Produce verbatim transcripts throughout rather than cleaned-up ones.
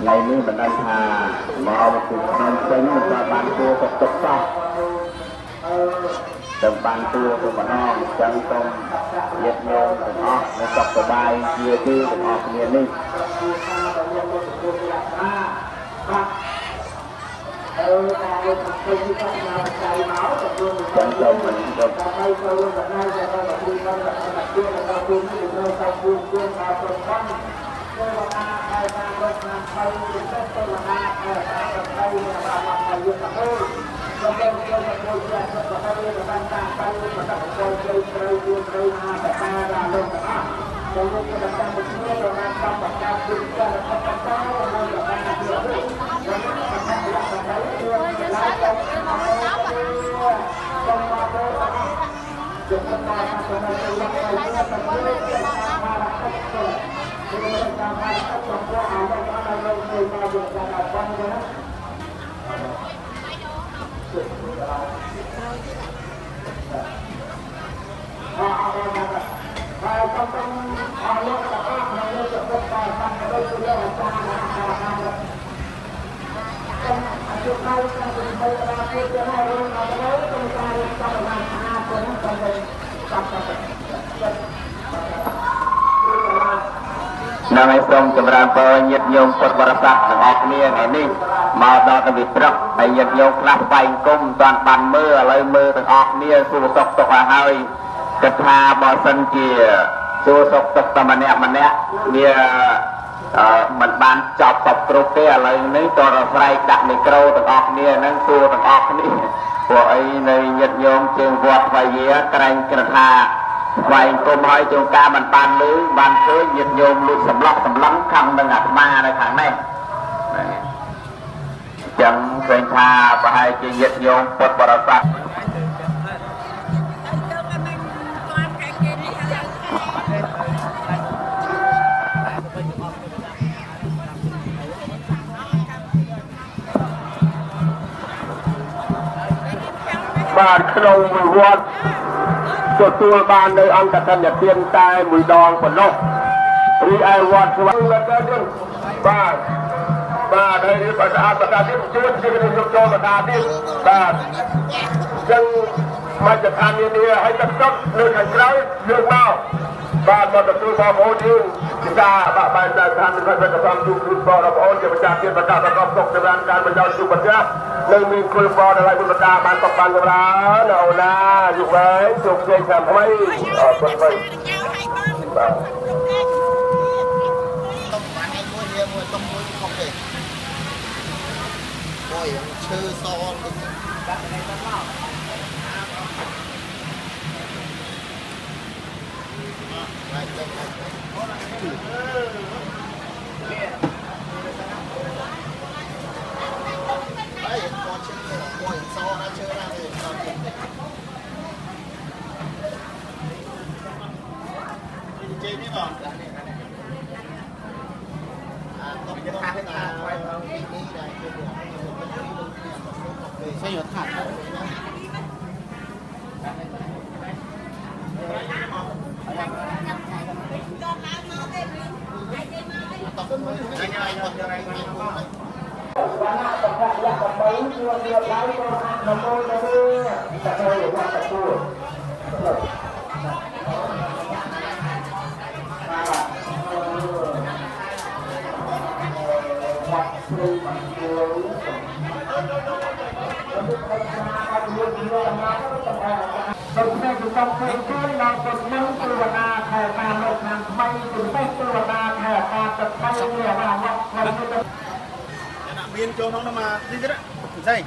ในนี้บรรดาชามาเอาตุกนำเป็นมาบานตัวตกตกซอกเติมบานตัวตัวบ้านนอกจังตรงเย็ดโยงถึงออกในตกสบายเยื่อที่ถึงออกเนียนี่จังตรงมันก็นางไอ้ทรงจำราญเปิดยัดโยงปดบริษัทออกเนียงไอ้นี่มาดอตวิปรักไอ้ยัดโยงคลาสไปกุ้มตอนปันมือเลยมือถึงออกเนียสู่ศกตกอาหายกระทาบอสันเกียสู่ศกตกตะมันเนะมันเนะเนี่ยมันบานจับตบกรุเตะอะไรนี่ตัวเราใส่ดักในกระถึงออกเนียนั่งสู่ถึงออกนี่พวกไอ้ในยัดโยงเชิงวัดไฟเยอะกระไรกระทาไฟกุ้มหอยจงกามันปานลื้อบานเคยยัดโยงลุกสำลักสำลังคำดังอัดมาในขังในจังเคยทาไปให้จียัดโยงปดบริษัทบ้านขนมมือวัดตัวตัวบ้านในอังกฤษเนี่ยเตรียมใจมือดองผลนกรีไอวัดสวัสดิ์แล้วก็ยังบ้านบ้านในภาษาภาษาที่จุดที่เป็นจุดโจภาษาที่บ้านยังมาจากทางนี้เนี่ยให้ตัดจบเรื่องการใช้เรื่องเมาบ้านมาจากตัวพ่อโมดิวkitaบ้านจากทางการประกอบจุดจุดบ่อเราโอนจะมาจากเกี่ยวกับการประกอบตกในการบรรจุจุดบรรจุหนึ่งมีคุยบอลอะไรบุญตาบ้านตกบ้านกับเราเอาหน้าอยู่ไว้จุกเจงทำให้ออกคนไปชื่อซอนจัดในตำนานไปไปไปไอ้พอชื่อพอซอนนะชื่ออะไรซอนเจนี่บอกต้องจะทำให้ตาไว้เราปีนี้ได้ใช่หยดขาดเป็นแม่ถึงต้องเป็นเพื่อนเราเป็นนั่งตัวนาแทนการลงทางไม่ถึงเป็นตัวนาแทนการจะไปเนี่ยว่าว่าเราจะจะเบียนโจน้องน้ำมาที่จะได้ใช่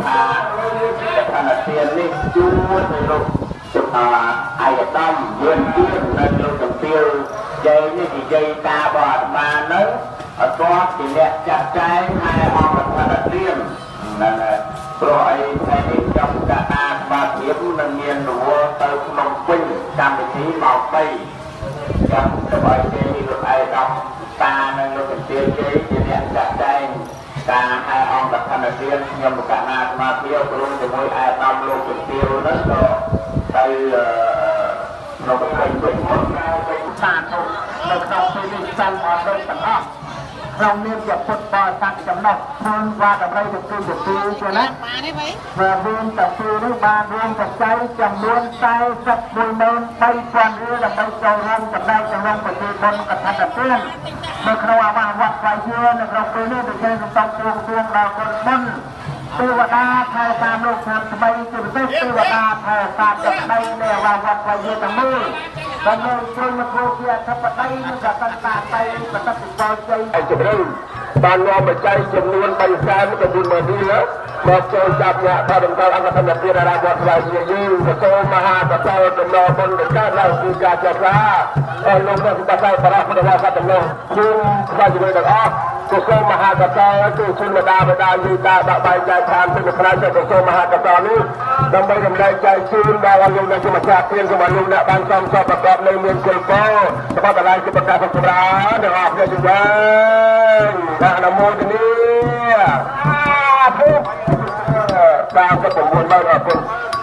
ថាខណ្ឌទាននេះជួនទៅលោកអាយតមយឿនទៀននៅលោកចំទាវយាយនេះនិយាយតាបអាត្មានឹងអត់ទាន់ជាអ្នកចាត់ចែងហើយអង្គខណ្ឌទានហ្នឹងហើយព្រោះអីថ្ងៃនេះចំកាអាស្មារតីនឹងមានរវល់ទៅក្នុងពេញកម្មវិធីម៉ោងបីចាំទៅឲ្យគេលោកអាយតមតានឹងលោកចំទាវយាយជាអ្នកចាត់ចែងការឲ្យអង្គខណ្ឌទានខ្ញុំប្រកាសអាស្មារតីព្រមជាមួយអាយតមលោកចំទាវនោះក៏ទៅនៅក្នុងវិញមកសាធុនៅក្នុងពេលនេះចាំអត់ដូចទាំងអស់ក្នុងនាមជាពុទ្ធបរិស័ទចំណុះខ្លួនว่าតម្រៃទៅគឺទៅគឺជាណាបានទេបីបើរួមទៅគឺនេះបានរួមបច្ច័យចំនួនសែសិបមួយម៉ឺនបីពាន់រៀលដើម្បីចូលរួមចំណែកក្នុងប្រតិបត្តិកថាទាននៅក្នុងអាវាសវត្តស្វ័យយានៅក្នុងពេលនេះដូចជាសំតងទួងដល់គុណបុណ្យទេវតាថែតាមលោកឆ្នាំថ្មីជាពិសេសទេវតាថែតាមទឹកដីនៃអាវាសវត្តស្វ័យយាទាំងមូលដែលនៅជួយមកគ្រូជាអធិបតីនិងកតតាតៃបតតិបោជ័យជំរឿនបាននាំបច្ច័យចំនួនបីសែនចំនួនមួយនេះមកចូលចាប់អ្នកថាដំណើរអង្គធម្មទានអារាមវត្តស្វ័យយាយើងប្រសូមហាបតលដំណរបុណ្យកើតឡើងគឺការចាត់ការអរលោកអ្នកបាសាបរៈព្រះវត្តដំណរគុំស្វ័យយាទាំងអស់ប្រសូមមហាកតលគឺជូនម្ដាបដាយីតាដាក់បាយចែកឋានពីក្រៅទៅប្រសូមមហាកតលនេះដើម្បីរំលែកចែកជូនដល់លោកអ្នកជាម្ចាស់ទានសម្រាប់លោកអ្នកបានសំសពប្រកបនៅមានគុណពោសម្រាប់បលាយជាប្រកាសសម្រាប់ទាំងអស់គ្នាយើងដាក់នមោទនីអាពុទ្ធតាមប្រពន្ធមកអរគុណ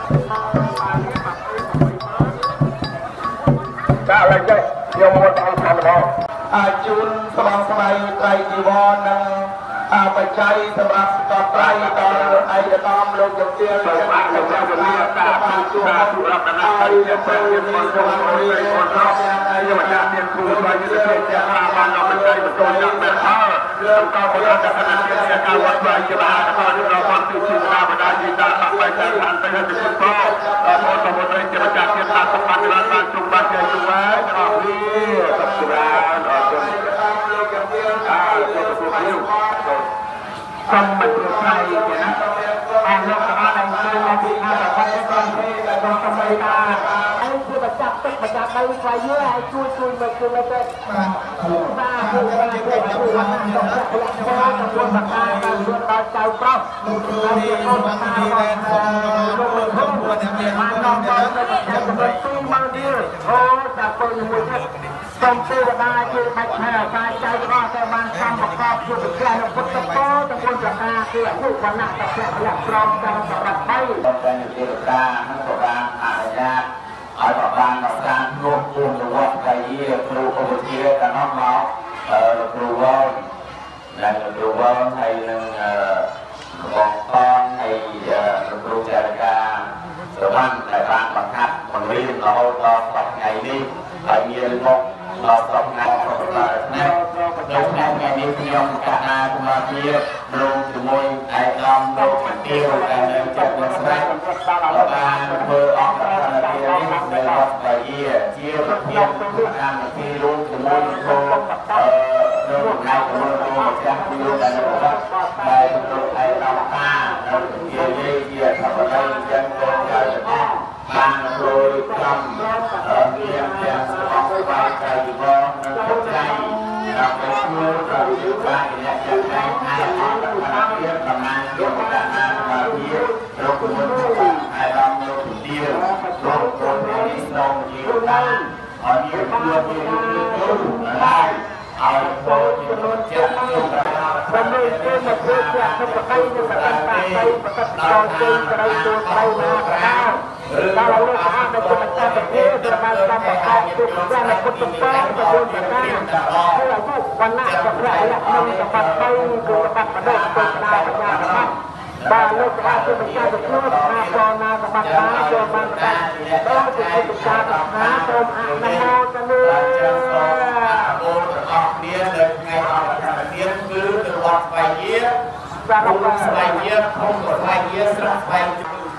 ដាក់ឡើងចេះយកមកដល់ឋានរបស់អាចជូនស្បង់ស្បៃត្រៃជីវរនិងបច្ច័យសម្រាប់ស្កបត្រៃដល់ឯកឧត្តមលោកជំទាវសម្រាប់កម្ពុជាតាបានជួបសម្រាប់ដំណើរទៅជាព្រះមានមកក្នុងរីករាយរបស់យើងម្ចាស់មានគ្រូបាយុទ្ធជាបានដល់បច្ច័យបន្តយ៉ាងមែនហើយយើងក៏ប្រកាសថាគណៈកម្មការវត្តបាយជាបានក៏យើងរកបានទីជាតាបដាយតាដាក់បាយតាមឋានទៅទៅជាផងដល់មកទៅទៅជាម្ចាស់ជាតាសម្បត្តិបានបានជុំបានជាជុំហើយអរគុណសព្វរានអរគុណលោកជំទាវអាលោកទទួលខ្ញុំសំមិត្តប្រៃជាណាអាលោកក៏បានជួយមកពីអាប្រព័ន្ធក្រុមទេដល់សម្បត្តិតាហើយគឺបច្ចាក់ទឹកបច្ចាក់ដីស្វ័យយាឲ្យជួយជួយមកជួយមកទៅបាទគឺបានជួយជួយវត្តដល់ដល់ចំនួនបកាការជួយដល់ចៅប្រុសលោកជំទាវជាកូនបការបស់លោកលោកខ្លួនតែមានបានដល់ដល់ទៅចំនួនពីរម៉ឺនរៀលអូដល់ពេលមួយទៀតសូមទេវតាជួយបាច់ថែកាយចៅរបស់តែបានកម្មប្រកបជួយប្រកាសនៅពុទ្ធកោចំនួនបកាគឺអនុវណ្ណៈតក្លៈព្រមទាំងសម្រាប់បីដល់តែទេវតានិងក៏បានអនុញ្ញាតឲ្យប្របានដល់ការជួបជុំវត្តកាយាគ្រូឧបជាកណ្ដោះមកគ្រូវងនិងគ្រូវងហើយនឹងបងតនហើយគ្រូចារការប្រវត្តិដែលបានបង្ហាត់បង្រៀនរហូតដល់សប្តាហ៍នេះហើយមានមកដល់សប្តាហ៍ប្រកាសនេះក្នុងថ្ងៃនេះខ្ញុំកណាសមាធិរួមជាមួយឯកឧត្តមលោកជំទាវដែលនៅចិត្តវត្តស្រីបានធ្វើអង្គការនេះនៅវត្តបាយាជាប្រធានកម្មវិធីរួមជាមួយគោអឺលោកឯកឧត្តមលោកម្ចាស់ទីរួមដែលនៅវត្តដែលលោកឯកឧត្តមតានិងជាយាយជាធម្មតាយ៉ាងកូនចៅបានជួយក្រុមមានទាំងស្បង់ស្បាយใจបងនិងបច្ច័យដើម្បីជួយដល់យុវជនអ្នកចាត់ចែងឯកឧត្តមភាពប្រមាណជាកណ្ដាលរបស់វាលោកគុណអាយមលោកជំទាវលោកគុណនេះសូមជីវតាអរគុណលោកជាលោកហើយឲ្យចូលជាលោកជាជំរាបដើម្បីជួយមកធ្វើជាអធិបតីនិងកតាតៃបតតចូលជើងត្រូវចូលត្រូវណាកដាលដល់លោកអានៅក្នុងការប្រទេសប្រមាណតាមប្រកាសគឺព្រះនៅពុទ្ធសាសនាចំនួនប្រការគឺអាយុវណ្ណៈចក្រាលក្ខណៈសម្បត្តិបីគឺសម្បត្តិបដិបត្តិបញ្ញាបញ្ញាបាទលោកអាចជាម្ចាស់ទទួលថាបណាសម្បត្តិបានចូលបានដែរដល់ជាឯកសារណាសូមអនុមោទនាអូនទាំងអស់គ្នានៅថ្ងៃអង្គការទានគឺទៅវត្តស្វ័យយាសារវត្តស្វ័យយាភូមិស្វ័យយាស្រុកស្វ័យ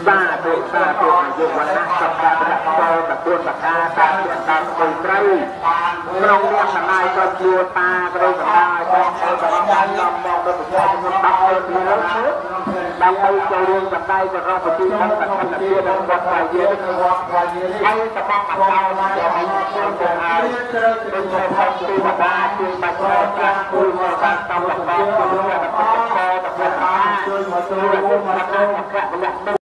ซาตุซาตุอยู่วันนั้นกับการประกอบกับตัวประกาศการเรียนการคุยไกลเราเรียนสลายก็ชัวตาก็เลยสลายก็เอาแบบการนำมองไปถึงการมันตัดเลยทีละชุดนำไปจะเรียนกับได้ก็เราไปที่ทั้งแต่ทั้งแต่เรียนทั้งวัดไปเยอะไม่จะต้องเอาเราจะให้คนจะเอาเป็นชาวบ้านที่มาได้ที่มาช่วยการคุยการทำหลักการคุยกับคนจะพอกับคนตาช่วยมาช่วยมาช่วยมาช่วย